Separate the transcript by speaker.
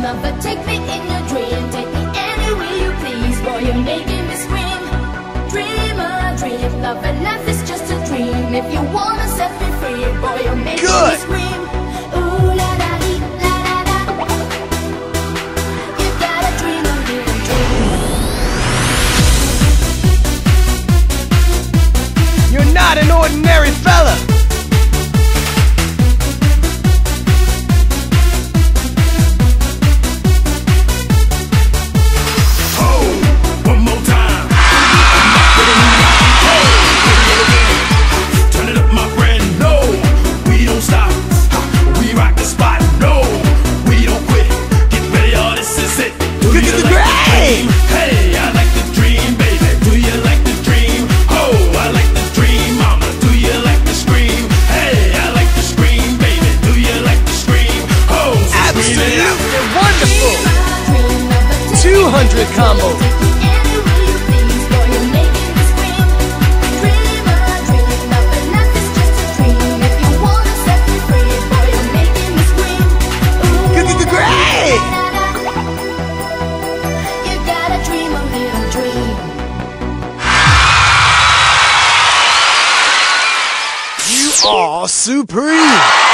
Speaker 1: lover, take me in your dream. Take me anywhere you please. Boy, you're making me scream. Dream a dream, love and life is just a dream. If you wanna set me free, boy, you're making me scream. Ooh la la dee, la la la. You gotta dream a little dream.
Speaker 2: You're not an ordinary fella. Wonderful! 200 combo! You are supreme!